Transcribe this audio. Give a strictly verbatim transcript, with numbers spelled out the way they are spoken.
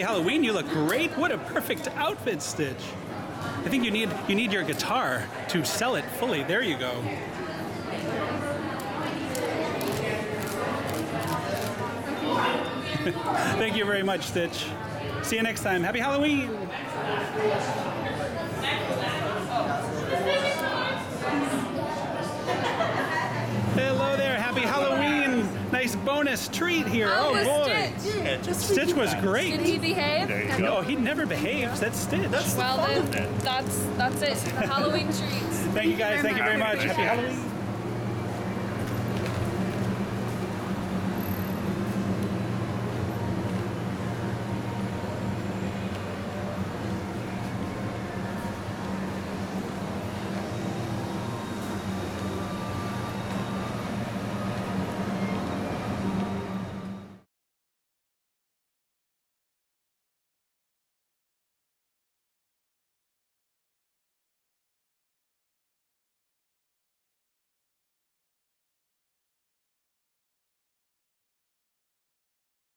Halloween. You look great. What a perfect outfit, Stitch. I think you need you need your guitar to sell it fully. There you go. Thank you very much, Stitch. See you next time. Happy Halloween. Hello there. Happy Halloween. Nice bonus treat here. Oh, Oh, boy. Stitch. Yeah, just Stitch was great. Did he behave? There you No, go. he never behaves. That's Stitch. That's Well the fun then, of it. that's that's it. The Halloween treats. Thank you guys. Thank you very much. Happy Halloween.